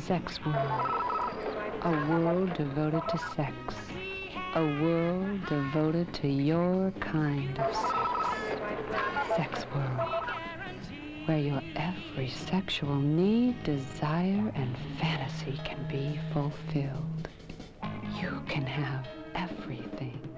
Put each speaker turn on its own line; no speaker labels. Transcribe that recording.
sex world. A world devoted to sex. A world devoted to your kind of sex. Sex world, where your every sexual need, desire, and fantasy can be fulfilled. You can have everything.